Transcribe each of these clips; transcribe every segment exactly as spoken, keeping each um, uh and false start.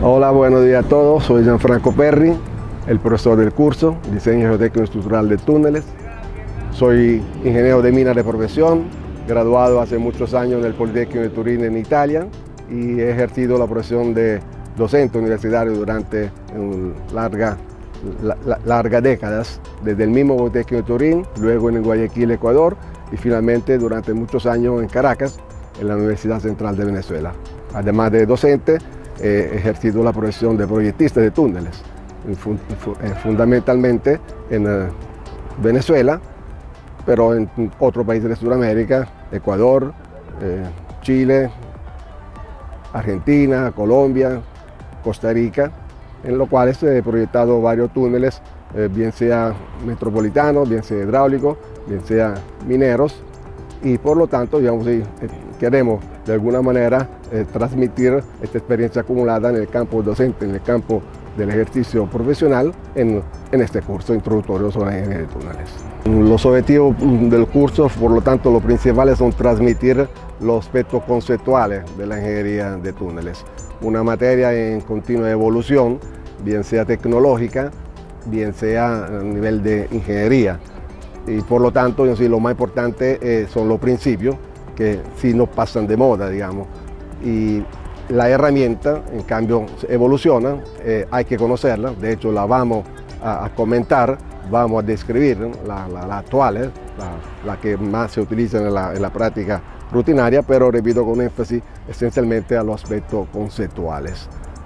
Hola, buenos días a todos. Soy Gianfranco Perri, el profesor del curso Diseño Geotécnico Estructural de Túneles. Soy ingeniero de minas de profesión, graduado hace muchos años en el Politécnico de Turín en Italia y he ejercido la profesión de docente universitario durante largas la, larga décadas, desde el mismo Politécnico de Turín, luego en Guayaquil, Ecuador, y finalmente durante muchos años en Caracas, en la Universidad Central de Venezuela. Además de docente, he ejercido la profesión de proyectista de túneles, fundamentalmente en Venezuela, pero en otros países de Sudamérica, Ecuador, eh, Chile, Argentina, Colombia, Costa Rica, en los cuales he proyectado varios túneles, eh, bien sea metropolitanos, bien sea hidráulicos, bien sea mineros, y por lo tanto, digamos, sí, queremos de alguna manera eh, transmitir esta experiencia acumulada en el campo docente, en el campo del ejercicio profesional, en, en este curso introductorio sobre la ingeniería de túneles. Los objetivos del curso, por lo tanto, los principales son transmitir los aspectos conceptuales de la ingeniería de túneles, una materia en continua evolución, bien sea tecnológica, bien sea a nivel de ingeniería. Y por lo tanto, yo sí, lo más importante eh, son los principios que sí no pasan de moda, digamos. Y la herramienta, en cambio, evoluciona, eh, hay que conocerla, de hecho la vamos a, a comentar, vamos a describir, ¿no? la, la, la actual, eh, la, la que más se utiliza en la, en la práctica rutinaria, pero repito con énfasis esencialmente a los aspectos conceptuales.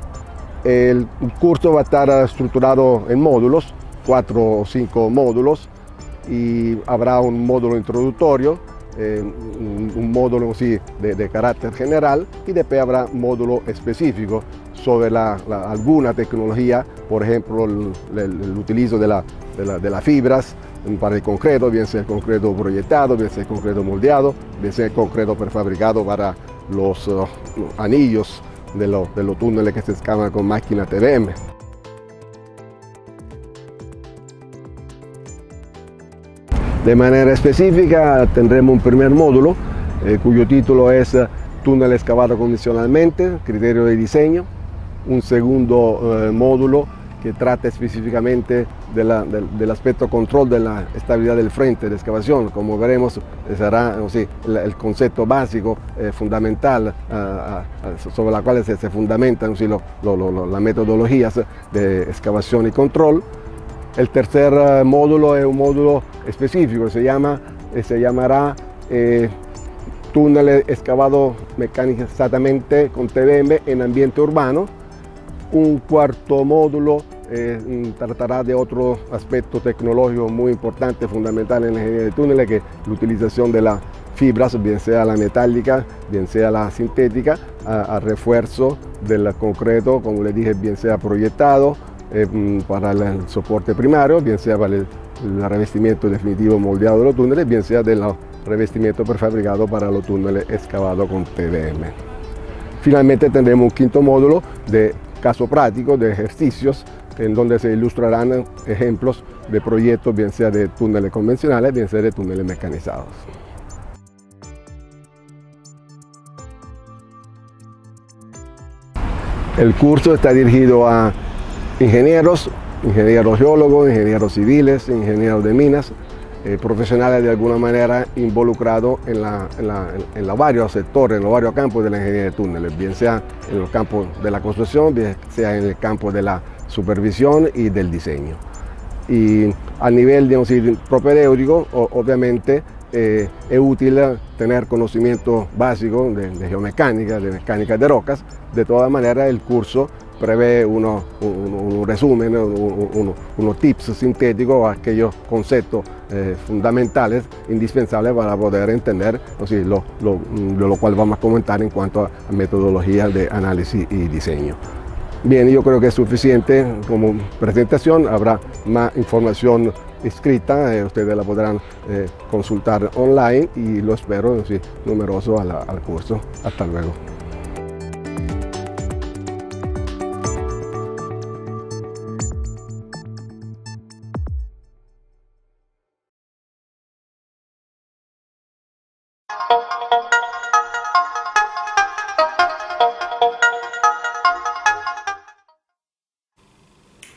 El curso va a estar estructurado en módulos, cuatro o cinco módulos, y habrá un módulo introductorio, eh, un, un módulo sí, de, de carácter general, y después habrá un módulo específico sobre la, la, alguna tecnología, por ejemplo el, el, el utilizo de, la, de, la, de las fibras para el concreto, bien sea el concreto proyectado, bien sea el concreto moldeado, bien sea el concreto prefabricado para los, uh, los anillos de, lo, de los túneles que se excavan con máquina T V M. De manera específica tendremos un primer módulo eh, cuyo título es Túnel excavado convencionalmente, criterio de diseño. Un segundo eh, módulo que trata específicamente de la, de, del aspecto control de la estabilidad del frente de excavación. Como veremos, será o sea, el, el concepto básico, eh, fundamental, uh, uh, sobre la cual se, se fundamentan o sea, lo, lo, lo, las metodologías de excavación y control. El tercer uh, módulo es un módulo específico, se, llama, eh, se llamará eh, túnel excavado mecanizadamente con T V M en ambiente urbano. Un cuarto módulo eh, tratará de otro aspecto tecnológico muy importante, fundamental en la ingeniería de túneles, que es la utilización de las fibras, bien sea la metálica, bien sea la sintética, a, a refuerzo del concreto, como les dije, bien sea proyectado, Eh, para el soporte primario, bien sea para el, el revestimiento definitivo moldeado de los túneles, bien sea del revestimiento prefabricado para los túneles excavados con T V M. Finalmente tendremos un quinto módulo de caso práctico, de ejercicios, en donde se ilustrarán ejemplos de proyectos, bien sea de túneles convencionales, bien sea de túneles mecanizados. El curso está dirigido a ingenieros, ingenieros geólogos, ingenieros civiles, ingenieros de minas, eh, profesionales de alguna manera involucrados en, la, en, la, en los varios sectores, en los varios campos de la ingeniería de túneles, bien sea en los campos de la construcción, bien sea en el campo de la supervisión y del diseño. Y a nivel, digamos, propedéutico, obviamente eh, es útil tener conocimiento básico de, de geomecánica, de mecánica de rocas. De todas maneras, el curso prevé uno, un, un resumen, uno, uno, unos tips sintéticos, aquellos conceptos eh, fundamentales, indispensables para poder entender o sea, lo, lo, de lo cual vamos a comentar en cuanto a metodologías de análisis y diseño. Bien, yo creo que es suficiente como presentación, habrá más información escrita, eh, ustedes la podrán eh, consultar online y lo espero sí, numeroso a la, al curso. Hasta luego.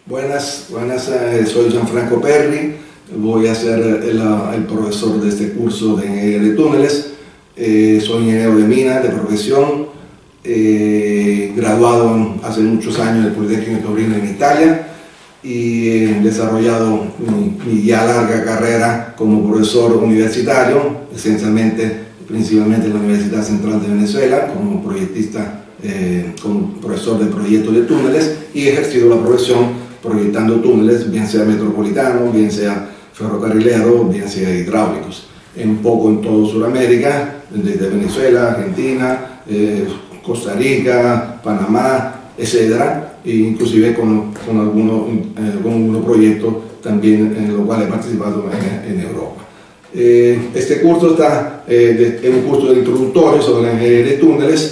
Buenas, buenas, eh, soy Gianfranco Perri, voy a ser el, el profesor de este curso de ingeniería de túneles. Eh, soy ingeniero de minas de profesión, eh, graduado hace muchos años del Politécnico de Torino en Italia y he desarrollado mi, mi ya larga carrera como profesor universitario, esencialmente, principalmente en la Universidad Central de Venezuela, como proyectista, eh, como profesor de proyectos de túneles, y he ejercido la profesión proyectando túneles, bien sea metropolitano, bien sea ferrocarrilero, bien sea hidráulicos, un poco en todo Sudamérica, desde Venezuela, Argentina, eh, Costa Rica, Panamá, etcétera, e inclusive con, con algunos eh, con algunos proyectos también en los cuales he participado en, en Europa. Eh, este curso está, eh, de, es un curso de introductorio sobre la ingeniería de túneles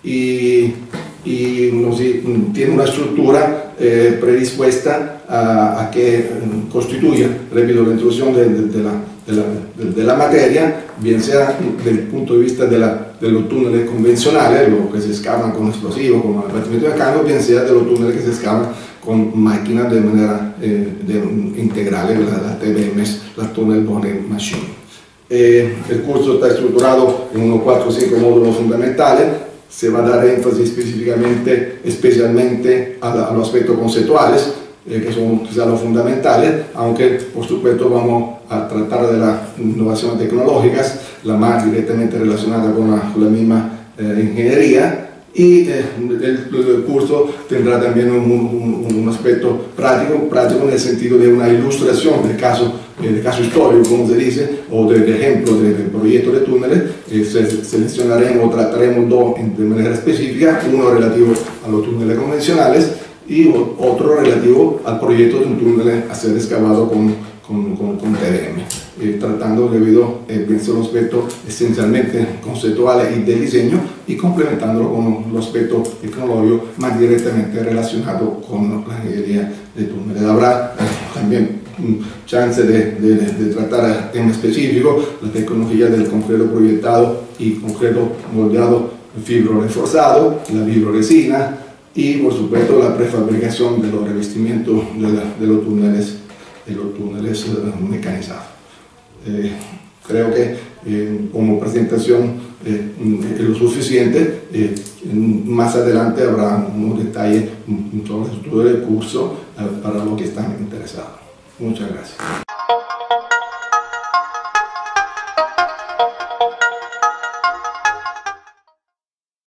y, y no sé, tiene una estructura eh, predispuesta a, a que um, constituya, repito, la introducción de, de, de, la, de, la, de, de la materia, bien sea desde el punto de vista de, la, de los túneles convencionales, lo que se excavan con explosivos, como el repartimiento de cambio, bien sea de los túneles que se excavan con máquinas de manera eh, de, integral, las, las T B Ms, las Tunnel Boring Machine. Eh, el curso está estructurado en unos cuatro o cinco módulos fundamentales. Se va a dar énfasis específicamente, especialmente a, la, a los aspectos conceptuales, eh, que son quizás los fundamentales, aunque por supuesto vamos a tratar de las innovaciones tecnológicas, la más directamente relacionada con la, con la misma eh, ingeniería, y eh, el, el curso tendrá también un, un, un aspecto práctico, práctico en el sentido de una ilustración del caso, eh, de caso histórico, como se dice, o de, de ejemplo de, de proyectos de túneles. Eh, se, seleccionaremos o trataremos dos de manera específica, uno relativo a los túneles convencionales y otro relativo al proyecto de un túnel a ser excavado con con, con, con T B M, eh, tratando debido eh, los aspectos esencialmente conceptuales y de diseño y complementándolo con los aspectos tecnológicos más directamente relacionados con la ingeniería de túneles. Habrá eh, también um, chance de, de, de tratar temas específicos, la tecnología del concreto proyectado y concreto moldeado fibro reforzado, la vibroresina y por supuesto la prefabricación de los revestimientos de, la, de los túneles de los túneles uh, mecanizados. Eh, creo que eh, como presentación eh, es lo suficiente. Eh, más adelante habrá unos detalles sobre el estudio del curso uh, para los que están interesados. Muchas gracias.